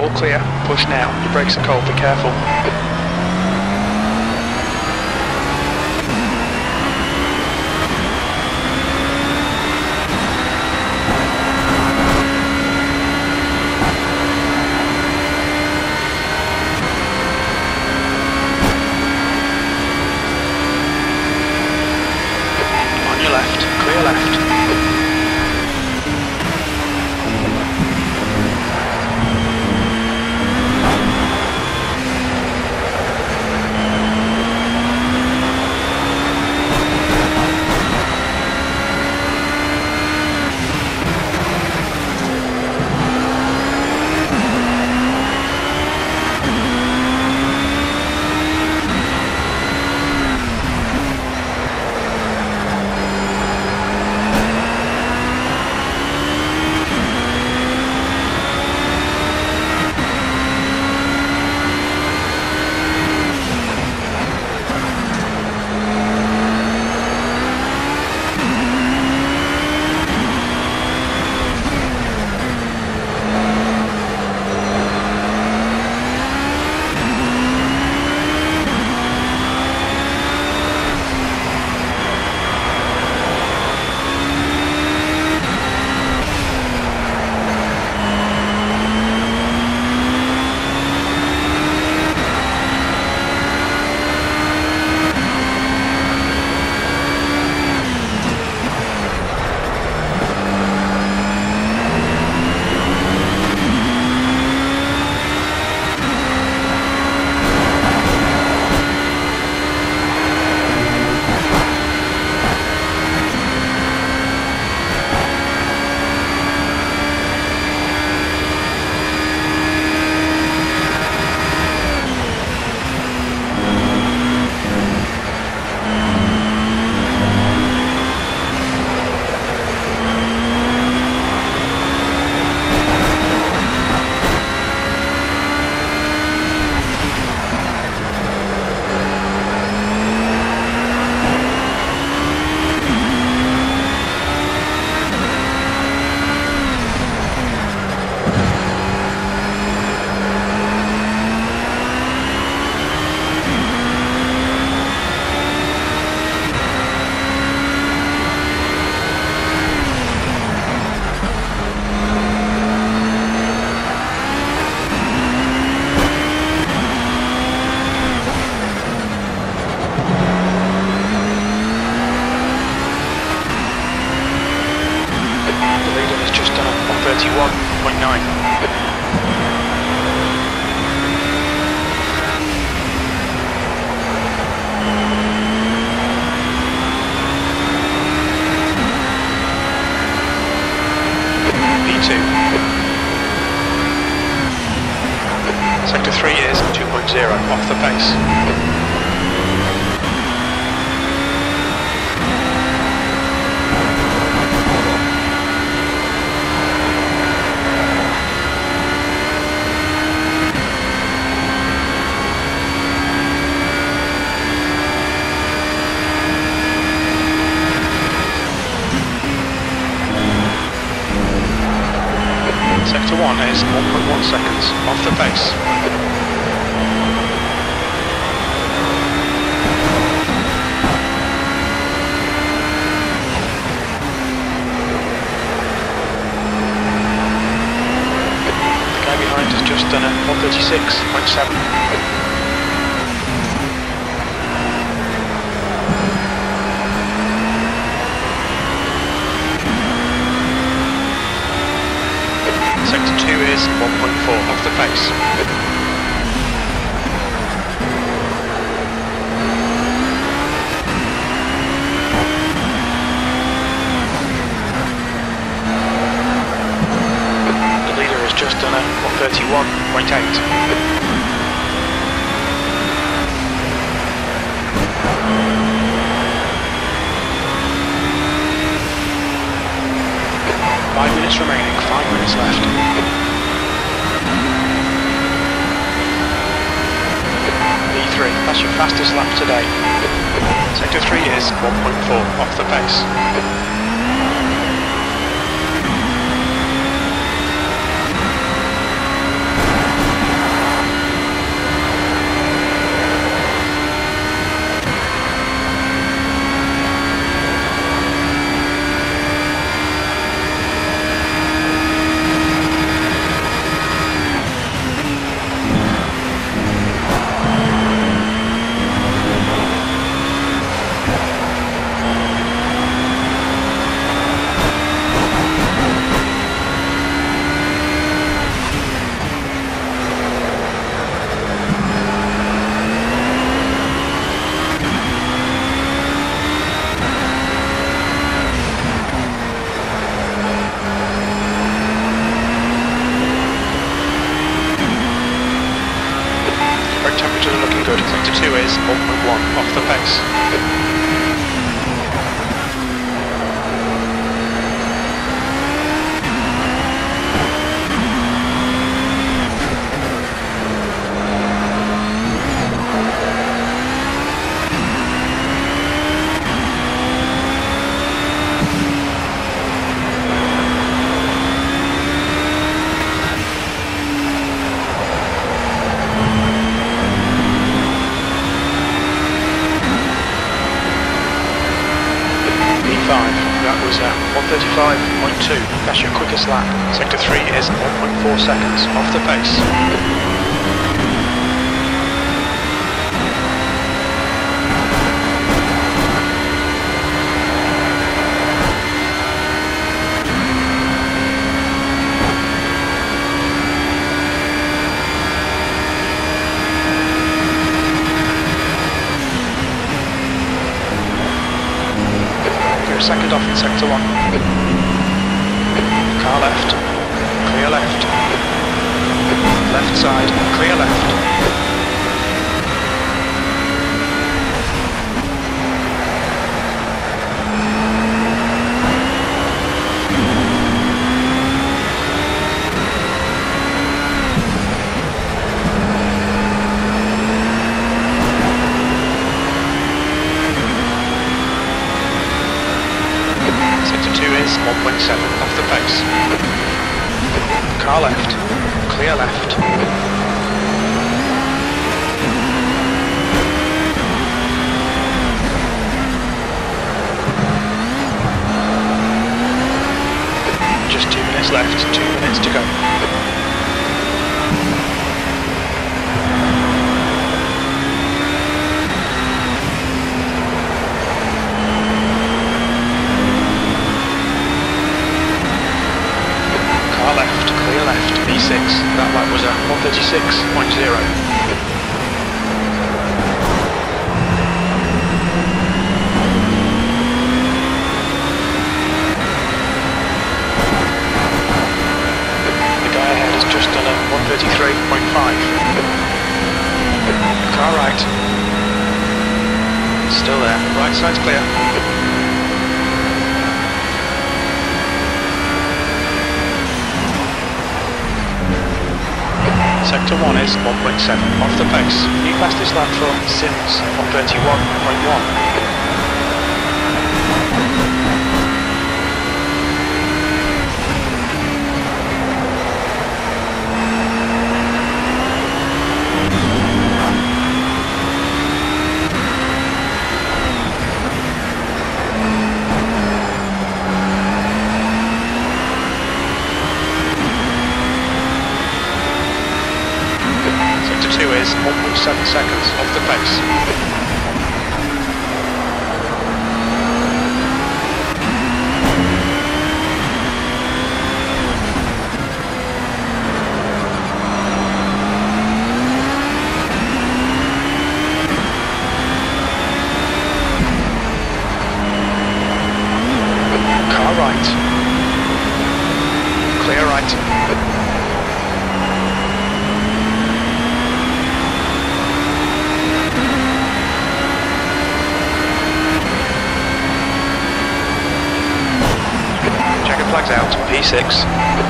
all clear. Push now. Your brakes are cold, be careful. On your left, clear left. Sector 3 is 2.0, off the pace. Sector 1 is 1.1 seconds, off the pace. The guy behind has just done a 136.7. Sector 2 is 1.4 off the pace. The leader has just done a 131.8. Remaining, 5 minutes left. E3, that's your fastest lap today. Sector 3 is 1.4 off the pace. good. Sector 2 is 1.1 off the pace. That was 1:35.2, that's your quickest lap. Sector 3 is 1.4 seconds off the pace. Second off in sector 1. Car left. Clear left. Left side. Clear left. Sector 2 is 1.7 off the pace. Car left. Clear left. Just 2 minutes left, 2 minutes to go. Clear left, B6, that lap was a 1:36.0. The guy ahead has just done a 1:33.5. Car right. Still there, right side's clear. Sector 1 is 1.7 off the pace. New fastest lap for Sims, 1:31.1. Sector 2 is 1.7 seconds off the pace. Car right. Clear right. Flags out, P6.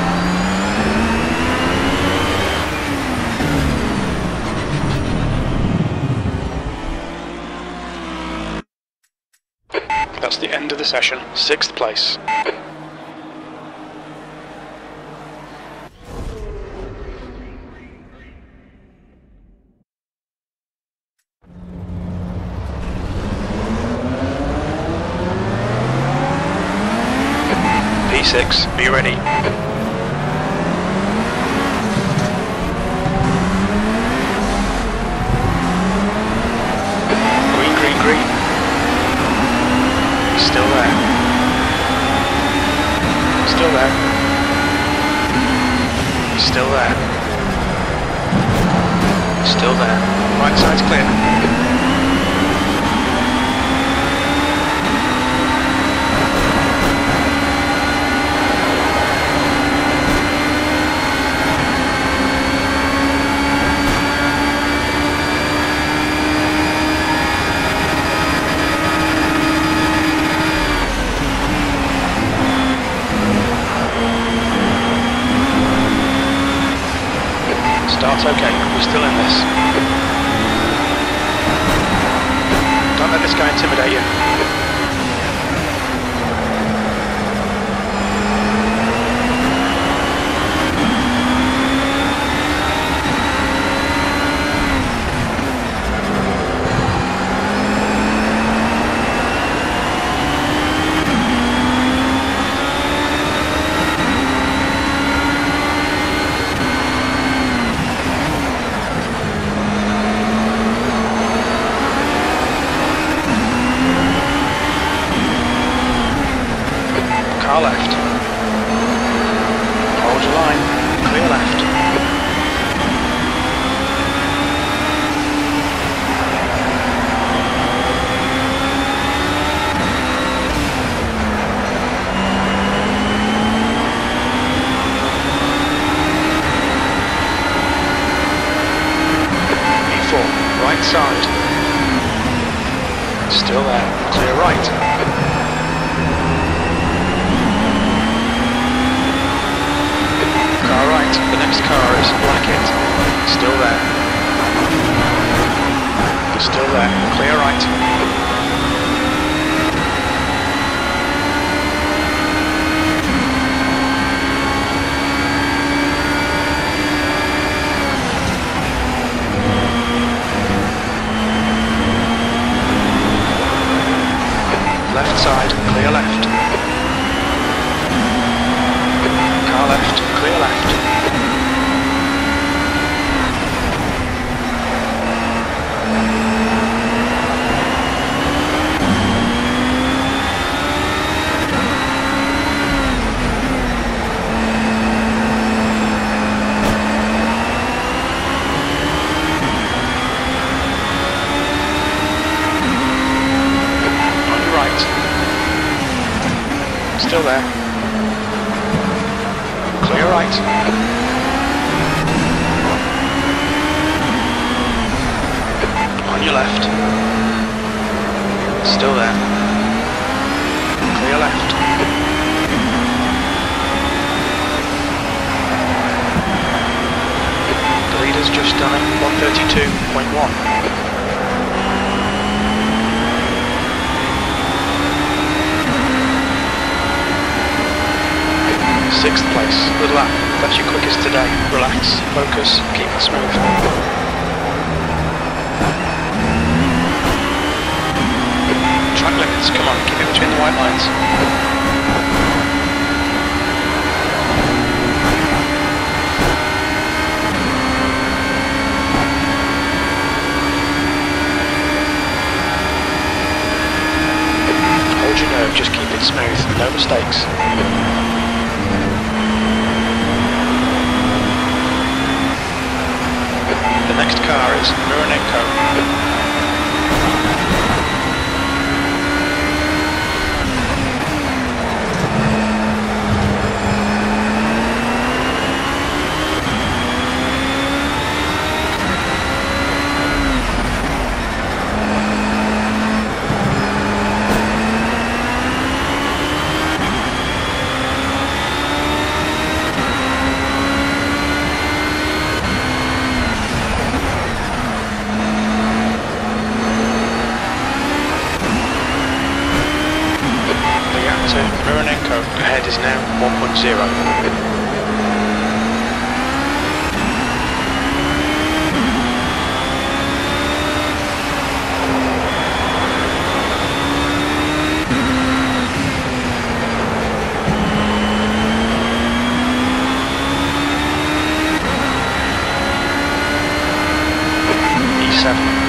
That's the end of the session, 6th place. P6, be ready. Green, green, green. Still there. Still there. Still there. Still there. Right side's clear. Start okay, we're still in this. Don't let this guy intimidate you. Car left. Hold your line. Clear left. E4, right side. Still there. Clear right. Car right, the next car is Blackett. Still there. Still there, clear right. Left side, clear left. Car left, clear left. On your right. Still there. Clear right. On your left. Still there. Clear left. The leader's just done it. 132.1. Sixth place, good lap. That's your quickest today. Relax, focus, keep it smooth. Track limits, come on, keep it between the white lines. Hold your nerve, just keep it smooth, no mistakes. The next car is Mironenko. Mironenko ahead is now 1.0. E7.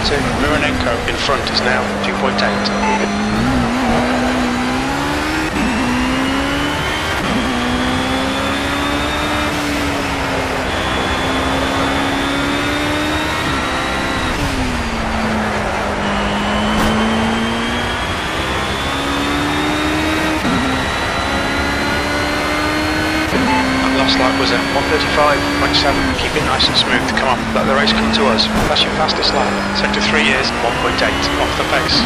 to Mironenko in front is now 2.8. Last lap was at 1:35.7. Keep it nice and smooth. Come on, let the race come to us. That's your fastest lap. Sector 3 is 1.8 off the pace.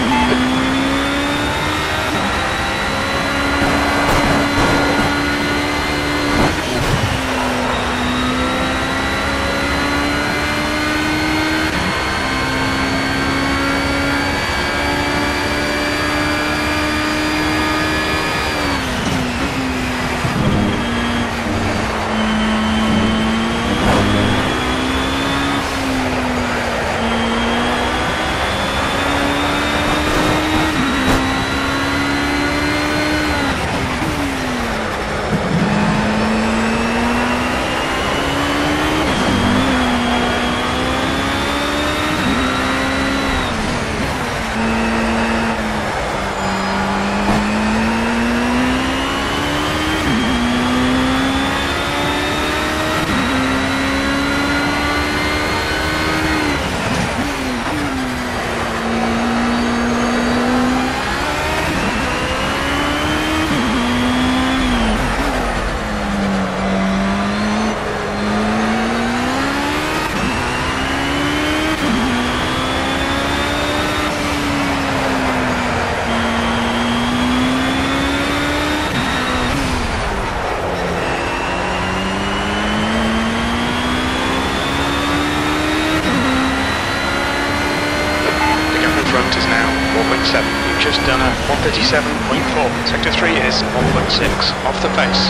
Is now 4.7. You've just done a 1:37.4. Sector 3 is 1.6 off the pace.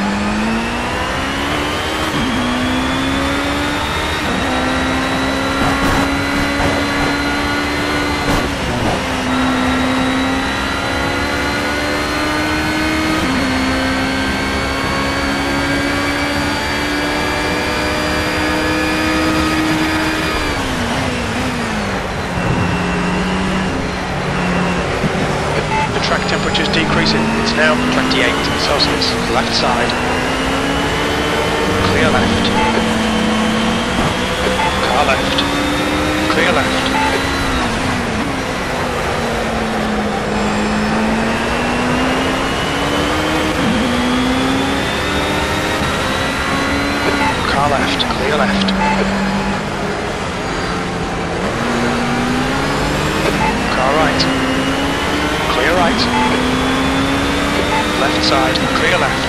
Track temperature's decreasing. It's now 28 Celsius. Left side. Clear left. Car left. Clear left. Car left. Clear left. Car right. Clear right. Left side, clear left.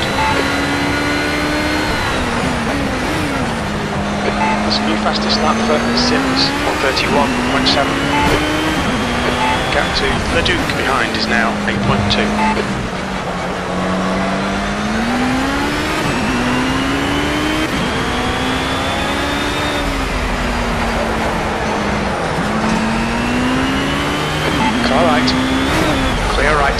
That's a new fastest lap for Sims, 1:31.7. Gap to Leduc behind is now 8.2. Car right. Clear right.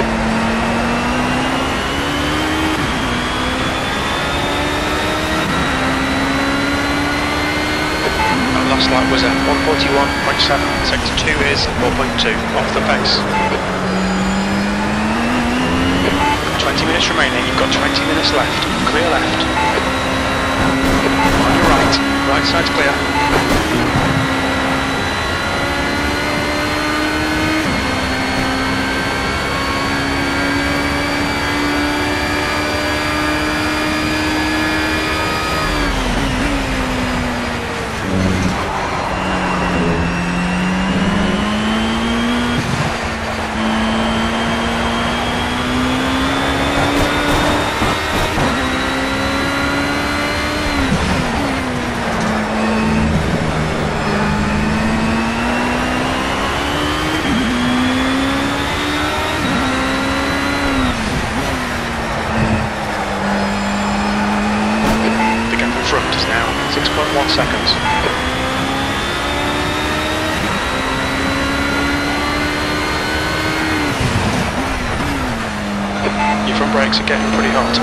Last lap was at 1:41.7. Sector 2 is 4.2 off the pace. 20 minutes remaining. You've got 20 minutes left. Clear left. On your right. Right side's clear. Front is now 6.1 seconds. Your front brakes are getting pretty hot.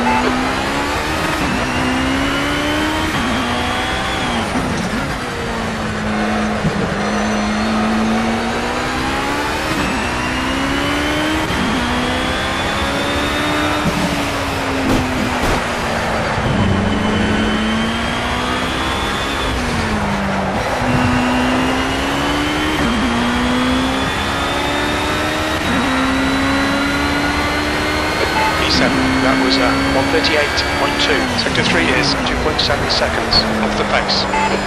lap was 1:38.2. Sector 3 is 2.7 seconds off the pace.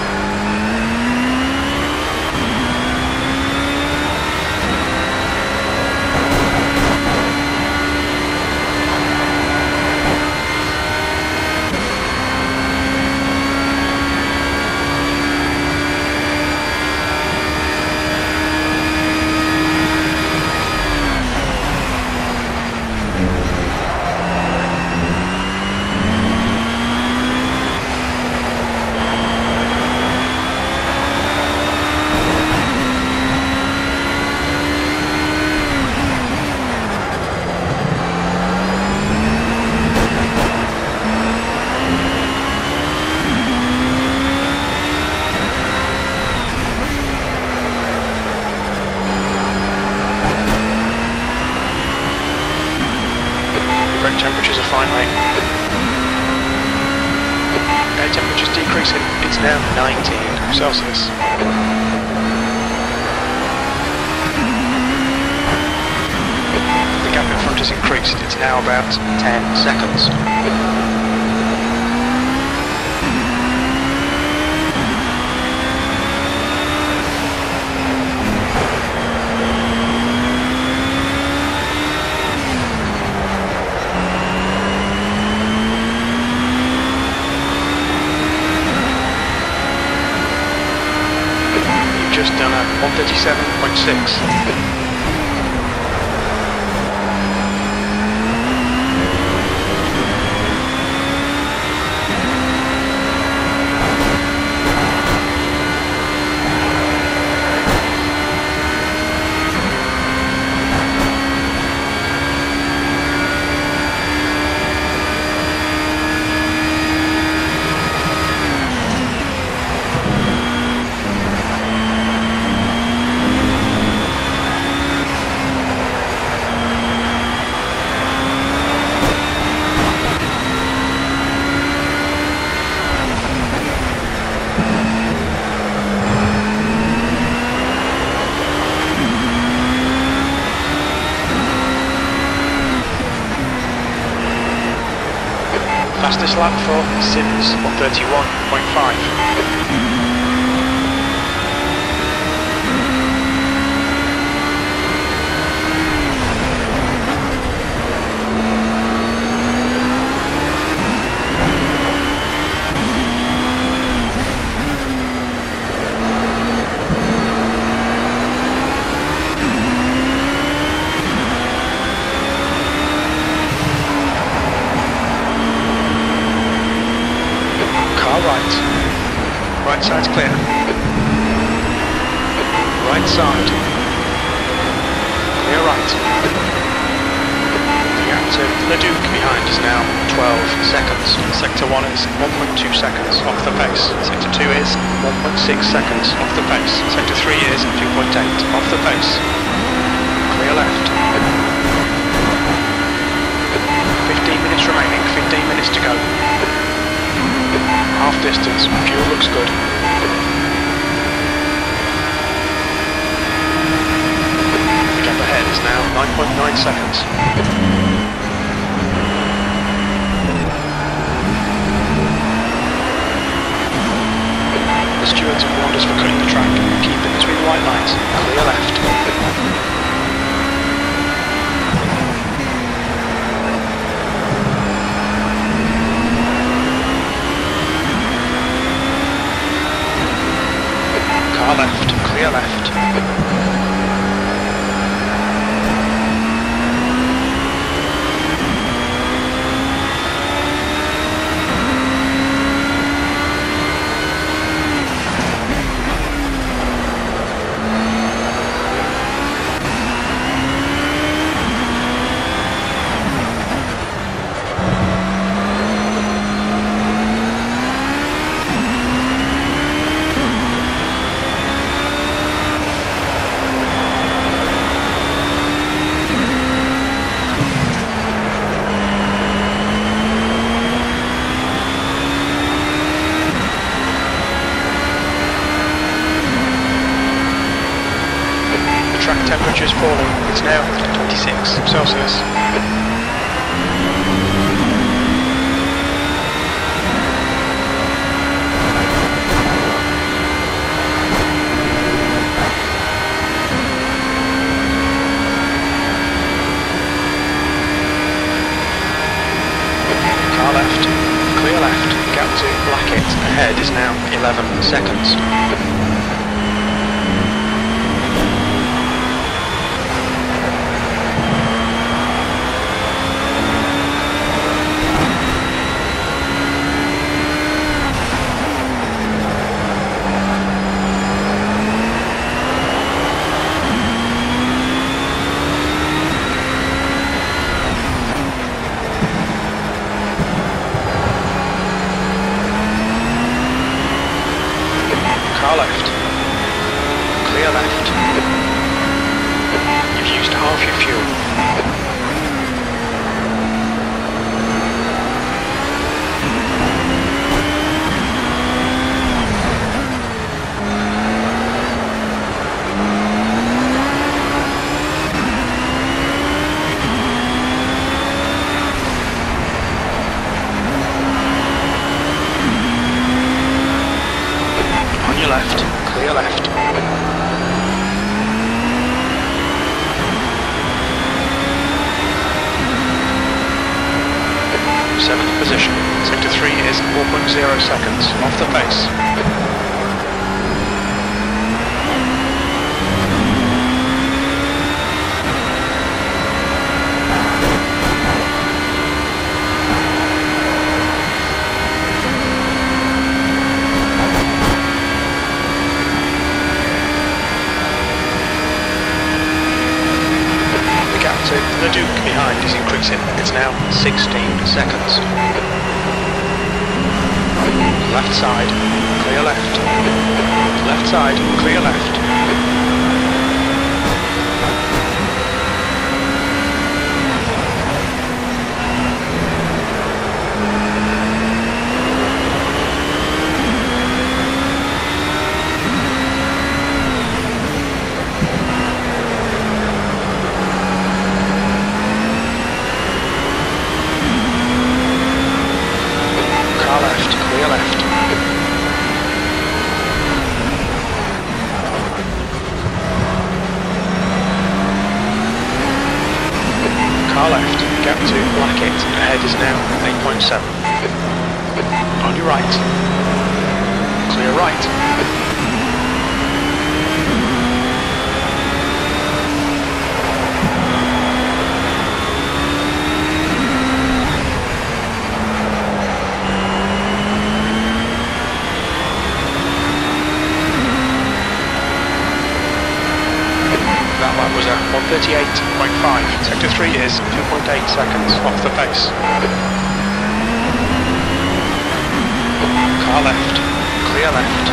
Temperatures are fine, mate. Air temperature's decreasing. It's now 19 Celsius. The gap in front has increased. It's now about 10 seconds. Just done a 1:37.6. Fastest lap for Sims, 1:31.5. Right side's clear. Right side. Clear right. The gap to Leduc behind is now 12 seconds. Sector 1 is 1.2 seconds off the pace. Sector 2 is 1.6 seconds off the pace. Sector 3 is 2.8 off the pace. Clear left. 15 minutes remaining, 15 minutes to go. Half distance, fuel looks good. The gap ahead is now 9.9 seconds. The stewards have warned us for cutting the track. Keep in between white lines. Clear left. Left, clear left. Temperature's falling. It's now 26 Celsius. Ahead is now 11 seconds. Car left. Clear left. You've used half your fuel. Left, clear left. 7th position. Sector 3 is 4.0 seconds off the pace. The Duke behind is increasing. It's now 16 seconds. Left side, clear left. Left side, clear left. Clear left. Car left, gap to Blackett, ahead is now 8.7. On your right. Clear right. That was a 1:38.5. Sector 3 is 2.8 seconds off the pace. Car left, clear left.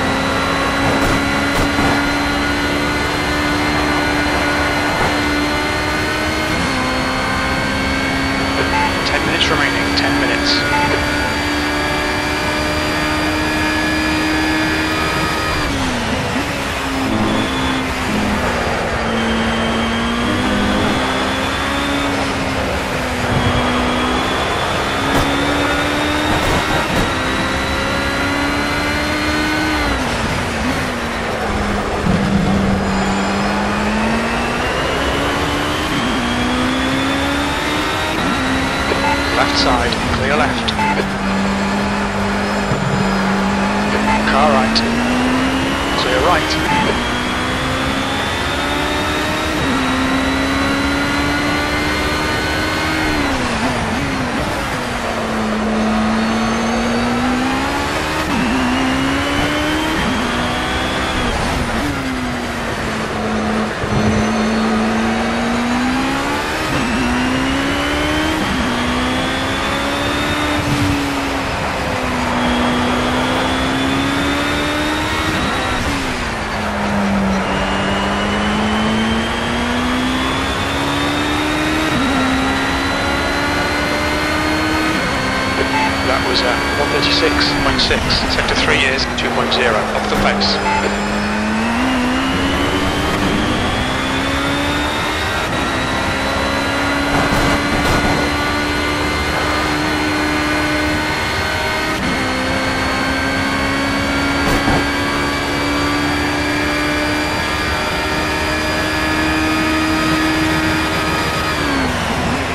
10 minutes remaining, 10 minutes. Left side, clear left. Car right. Clear right. That was 1:36.6. Sector 3 is 2.0 off the pace.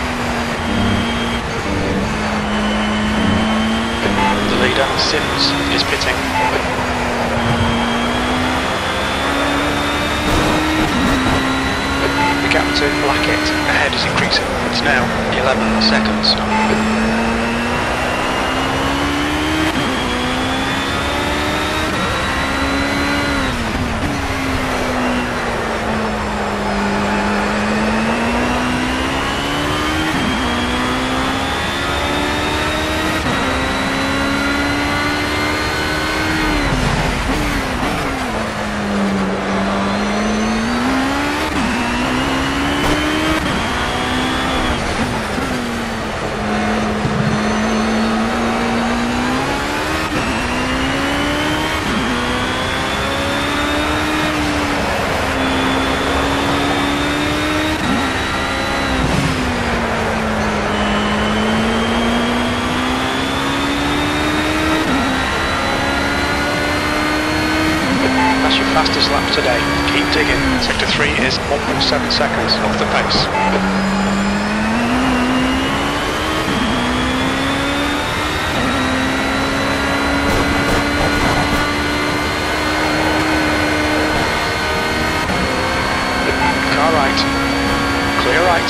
Sims is pitting. The gap to Blackett ahead is increasing. It's now 11 seconds. Fastest lap today. Keep digging. Sector 3 is 1.7 seconds off the pace. Car right. Clear right.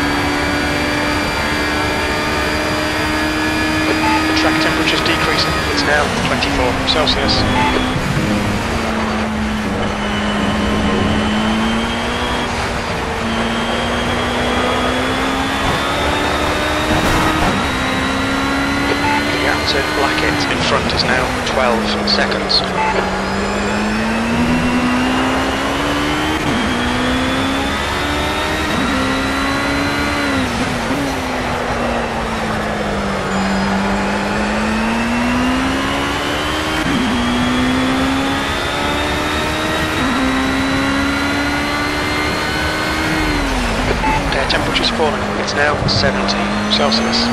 The track temperature is decreasing. It's now 24 Celsius. To Blackett in front is now 12 seconds. 'Temperature's falling. It's now 17 Celsius.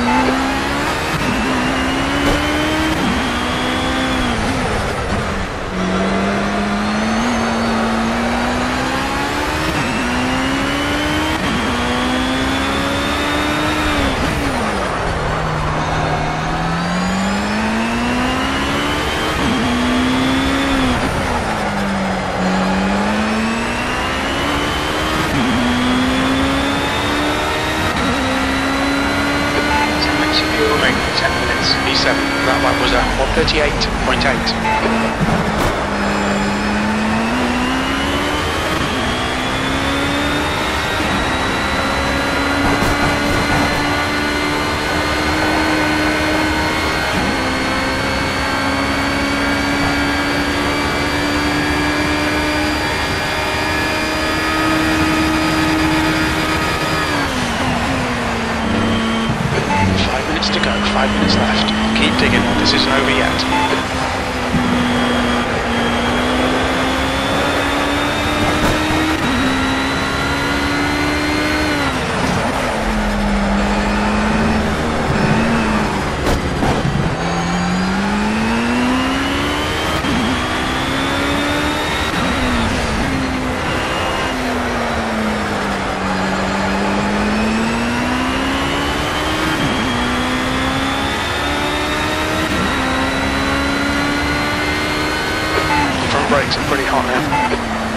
E7, that lap was at 1:38.8. To go, 5 minutes left. Keep digging, this isn't over yet. Brakes are pretty hot now.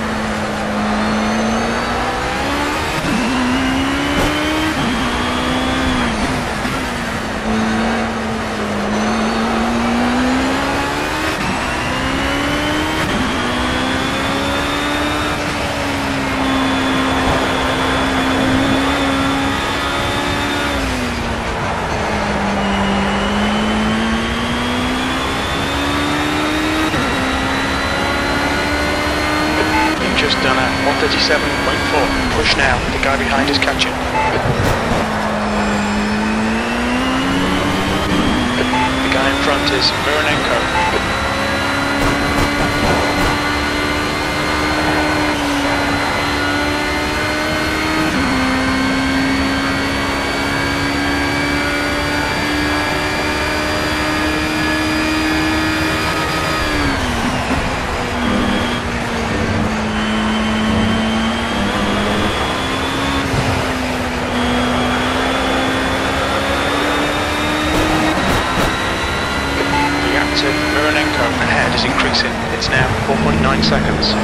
Just done at 1:37.4. Push now, the guy behind is catching. The guy in front is Mironenko. Mironenko is increasing. It's now 4.9 seconds.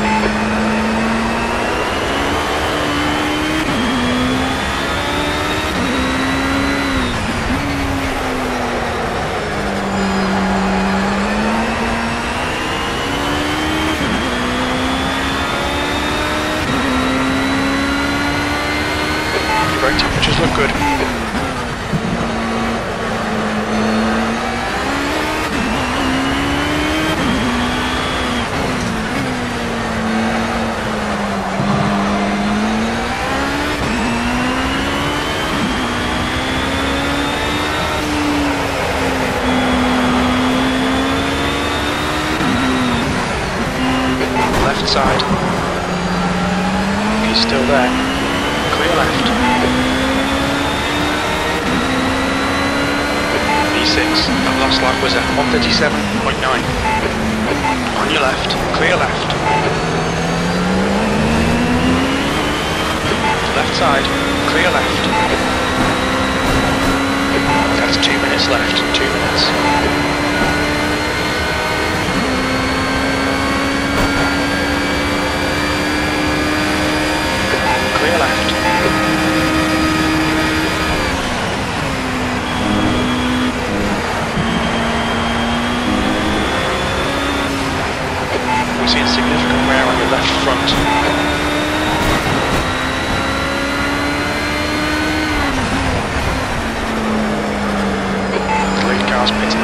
Brake temperatures look good. Left side. He's still there. Clear left. V6, I've lost lap was at 137.9. On your left, clear left. Left side, clear left. That's 2 minutes left, 2 minutes. Clear left. We're seeing significant wear on your left front. The lead car's pitting.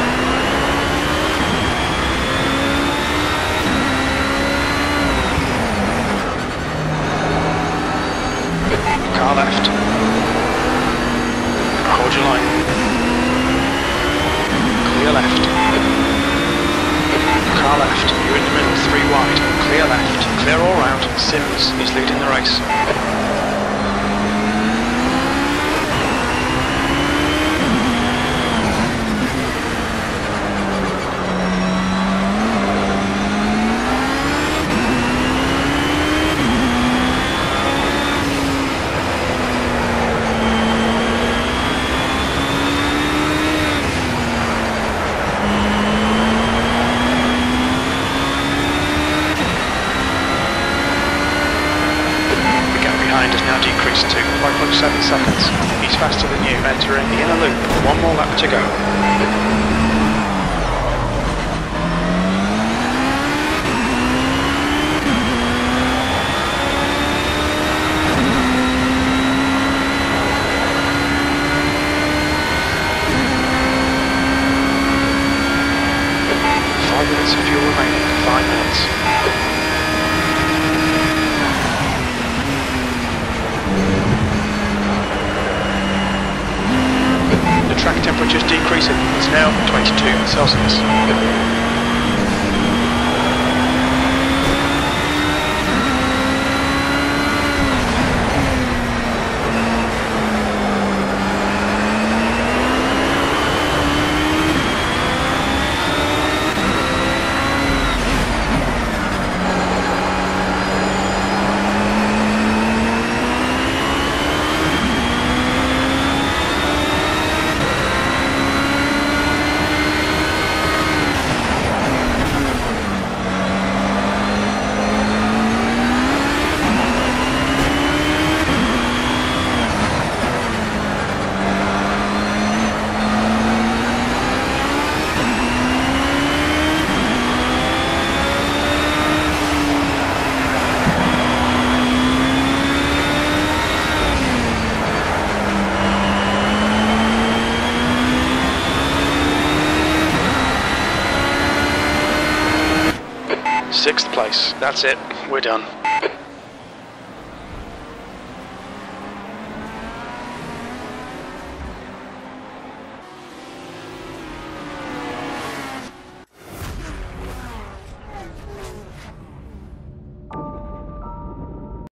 Car left. Hold your line. Clear left. Car left. You're in the middle, 3 wide. Clear left. Clear all round. Sims is leading the race. Has now decreased to 5.7 seconds. He's faster than you, entering the inner loop. 1 more lap to go. Five minutes of fuel remaining. 5 minutes. Track temperature's decreasing. It's now 22 Celsius. Sixth place. That's it. We're done.